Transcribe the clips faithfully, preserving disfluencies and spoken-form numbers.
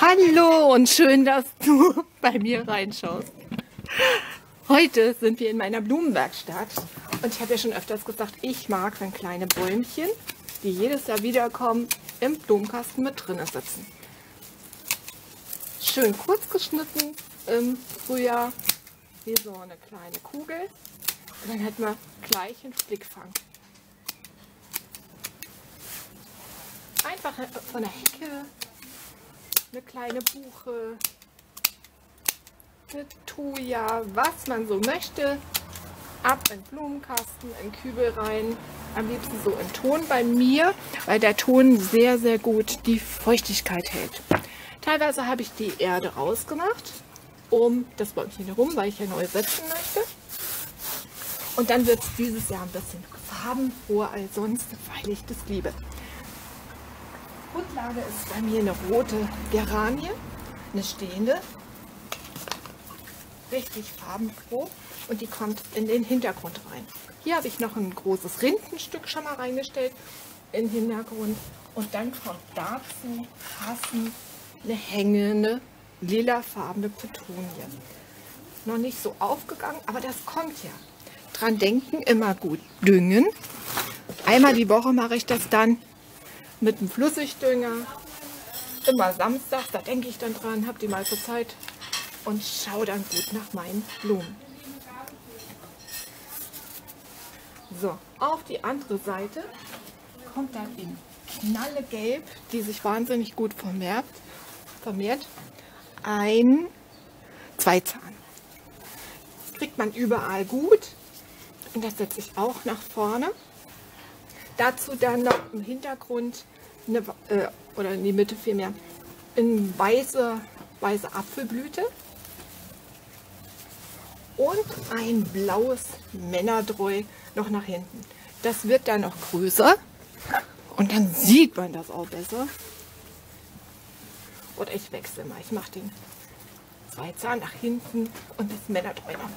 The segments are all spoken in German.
Hallo und schön, dass du bei mir reinschaust. Heute sind wir in meiner Blumenwerkstatt und ich habe ja schon öfters gesagt, ich mag, wenn kleine Bäumchen, die jedes Jahr wiederkommen, im Blumenkasten mit drin sitzen. Schön kurz geschnitten im Frühjahr, wie so eine kleine Kugel. Und dann hätten wir gleich einen Blickfang. Einfach von der Hecke, eine kleine Buche, eine Thuja, was man so möchte. Ab in den Blumenkasten, in den Kübel rein. Am liebsten so in Ton bei mir, weil der Ton sehr, sehr gut die Feuchtigkeit hält. Teilweise habe ich die Erde rausgemacht, um das Bäumchen herum, weil ich ja neu setzen möchte. Und dann wird es dieses Jahr ein bisschen farbenfroher als sonst, weil ich das liebe. Grundlage ist bei mir eine rote Geranie, eine stehende, richtig farbenfroh, und die kommt in den Hintergrund rein. Hier habe ich noch ein großes Rindenstück schon mal reingestellt in den Hintergrund, und dann kommt dazu passend eine hängende lilafarbene Petunie. Noch nicht so aufgegangen, aber das kommt ja. Dran denken, immer gut düngen. Einmal die Woche mache ich das dann mit einem Flüssigdünger. Immer samstags, da denke ich dann dran, habe die meiste Zeit und schaue dann gut nach meinen Blumen. So, auf die andere Seite kommt dann in knallegelb, die sich wahnsinnig gut vermehrt, vermehrt ein Zweizahn. Das kriegt man überall gut. Und das setze ich auch nach vorne. Dazu dann noch im Hintergrund, eine, äh, oder in die Mitte vielmehr, eine weiße, weiße Apfelblüte. Und ein blaues Männerdreu noch nach hinten. Das wird dann noch größer. Und dann sieht man das auch besser. Oder ich wechsle mal. Ich mache den Zweizahn nach hinten und das Männerdreu noch.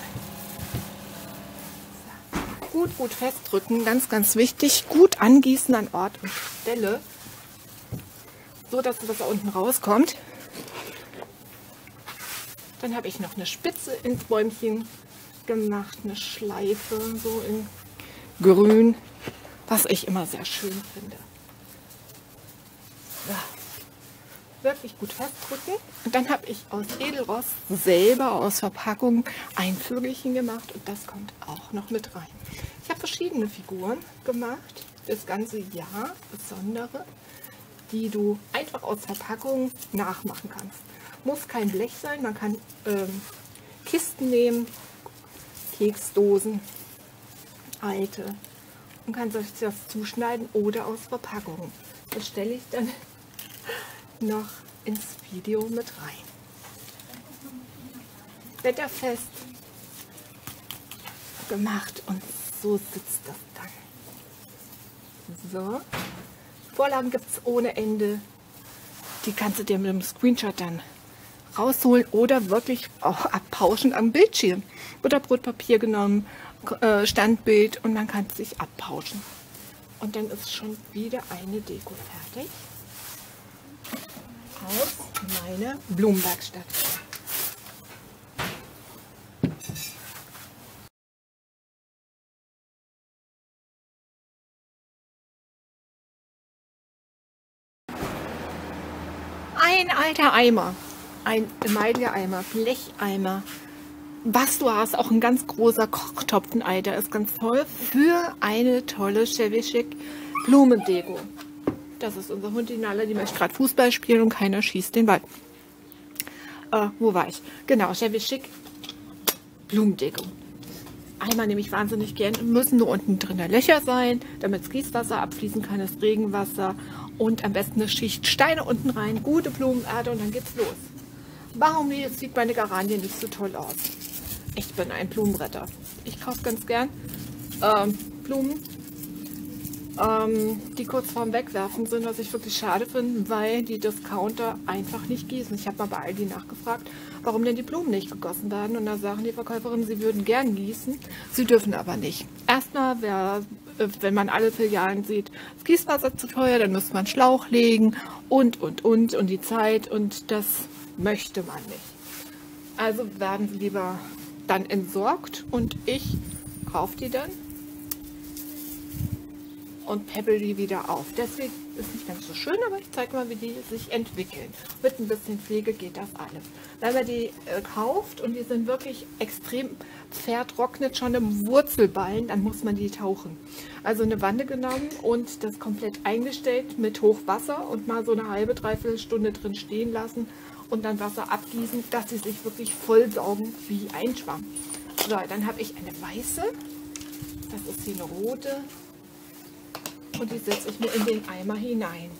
Gut, gut festdrücken, ganz, ganz wichtig. Gut angießen an Ort und Stelle, so dass das da unten rauskommt. Dann habe ich noch eine Spitze ins Bäumchen gemacht, eine Schleife, so in grün, was ich immer sehr schön finde. So. Wirklich gut festdrücken. Und dann habe ich aus Edelrost selber aus Verpackung ein Vögelchen gemacht, und das kommt auch noch mit rein. Ich habe verschiedene Figuren gemacht, das ganze Jahr, besondere, die du einfach aus Verpackung nachmachen kannst. Muss kein Blech sein, man kann ähm, Kisten nehmen, Keksdosen, alte, und kann sich das zuschneiden oder aus Verpackungen. Das stelle ich dann noch ins Video mit rein. Wetterfest gemacht, und so sitzt das dann. So. Vorlagen gibt es ohne Ende. Die kannst du dir mit dem Screenshot dann rausholen oder wirklich auch abpauschen am Bildschirm. Butterbrotpapier genommen, Standbild, und man kann es sich abpauschen. Und dann ist schon wieder eine Deko fertig aus meiner Blumenwerkstatt. Ein alter Eimer, ein Emaille-Eimer, Blecheimer, was du hast, auch ein ganz großer Kochtopf, ein Ei, der ist ganz toll für eine tolle Chevy Chic Blumendeko. Das ist unser Hund, die Nala, die möchte gerade Fußball spielen und keiner schießt den Ball. Äh, wo war ich? Genau, Chevy Chic Blumendeko. Eimer nehme ich wahnsinnig gern. Müssen nur unten drin Löcher sein, damit das Gießwasser abfließen kann, das Regenwasser, und am besten eine Schicht Steine unten rein, gute Blumenerde, und dann geht's los. Warum sieht meine Geranie nicht so toll aus? Ich bin ein Blumenretter. Ich kaufe ganz gern ähm, Blumen, ähm, die kurz vorm Wegwerfen sind, was ich wirklich schade finde, weil die Discounter einfach nicht gießen. Ich habe mal bei Aldi nachgefragt, warum denn die Blumen nicht gegossen werden, und da sagen die Verkäuferinnen, sie würden gern gießen, sie dürfen aber nicht. Erst Gießner, wer, wenn man alle Filialen sieht, ist Gießwasser zu teuer, dann müsste man Schlauch legen und, und, und, und die Zeit und das möchte man nicht. Also werden sie lieber dann entsorgt und ich kaufe die dann und peppel die wieder auf. Deswegen ist nicht ganz so schön, aber ich zeige mal, wie die sich entwickeln. Mit ein bisschen Pflege geht das alles. Wenn man die äh, kauft und die sind wirklich extrem vertrocknet, schon im Wurzelballen, dann muss man die tauchen. Also eine Wanne genommen und das komplett eingestellt mit Hochwasser und mal so eine halbe, dreiviertel Stunde drin stehen lassen und dann Wasser abgießen, dass sie sich wirklich vollsaugen wie ein Schwamm. So, dann habe ich eine weiße, das ist die eine rote. Und die setze ich mir in den Eimer hinein.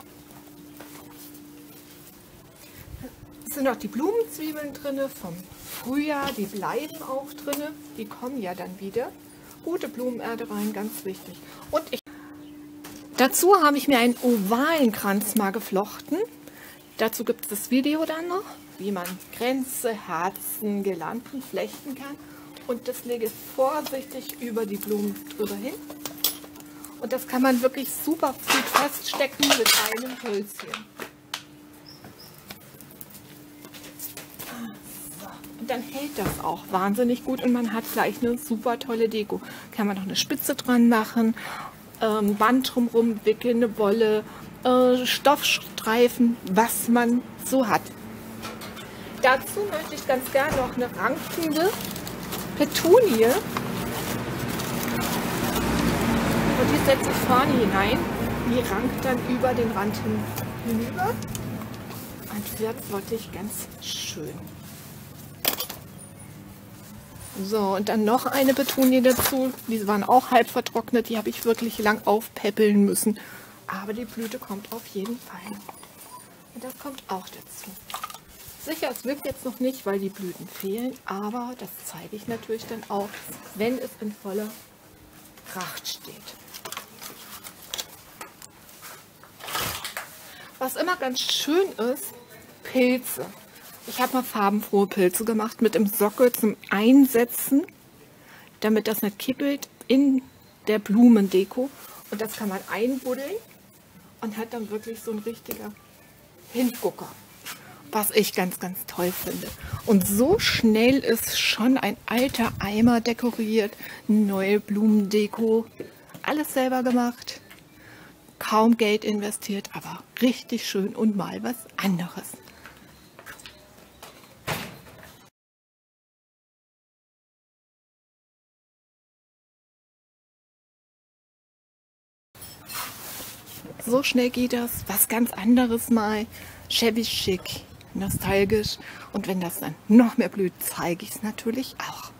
Es sind auch die Blumenzwiebeln drin vom Frühjahr, die bleiben auch drin, die kommen ja dann wieder. Gute Blumenerde rein, ganz wichtig. Und ich dazu habe ich mir einen ovalen Kranz mal geflochten. Dazu gibt es das Video dann noch, wie man Kränze, Herzen, Girlanden flechten kann. Und das lege ich vorsichtig über die Blumen drüber hin. Und das kann man wirklich super gut feststecken mit einem Hölzchen. So. Und dann hält das auch wahnsinnig gut und man hat gleich eine super tolle Deko. Kann man noch eine Spitze dran machen, ähm, Band drumherum wickeln, eine Wolle, äh, Stoffstreifen, was man so hat. Dazu möchte ich ganz gerne noch eine rankende Petunie. Und die setze ich vorne hinein. Die rankt dann über den Rand hin, hinüber und wird wirklich ganz schön. So, und dann noch eine Petunie dazu. Diese waren auch halb vertrocknet. Die habe ich wirklich lang aufpäppeln müssen. Aber die Blüte kommt auf jeden Fall. Und das kommt auch dazu. Sicher, es wirkt jetzt noch nicht, weil die Blüten fehlen. Aber das zeige ich natürlich dann auch, wenn es in voller Pracht steht. Was immer ganz schön ist, Pilze. Ich habe mal farbenfrohe Pilze gemacht mit dem Sockel zum Einsetzen, damit das nicht kippelt in der Blumendeko. Und das kann man einbuddeln und hat dann wirklich so ein richtiger Hingucker, was ich ganz, ganz toll finde. Und so schnell ist schon ein alter Eimer dekoriert, neue Blumendeko, alles selber gemacht. Kaum Geld investiert, aber richtig schön und mal was anderes. So schnell geht das, was ganz anderes mal, shabby chic, nostalgisch und wenn das dann noch mehr blüht, zeige ich es natürlich auch.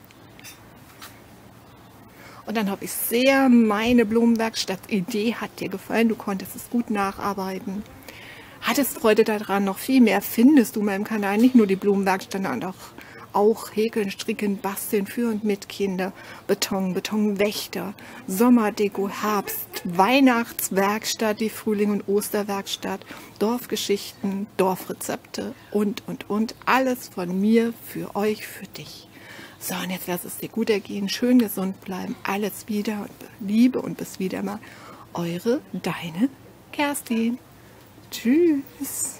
Und dann hoffe ich sehr, meine Blumenwerkstatt-Idee hat dir gefallen. Du konntest es gut nacharbeiten. Hattest Freude daran. Noch viel mehr findest du in meinem Kanal. Nicht nur die Blumenwerkstatt, sondern auch, auch Häkeln, Stricken, Basteln für und mit Kinder. Beton, Betonwächter, Sommerdeko, Herbst, Weihnachtswerkstatt, die Frühling- und Osterwerkstatt, Dorfgeschichten, Dorfrezepte und, und, und. Alles von mir für euch, für dich. So, und jetzt lass es dir gut ergehen, schön gesund bleiben, alles wieder, Liebe und bis wieder mal, eure, deine Kerstin. Tschüss.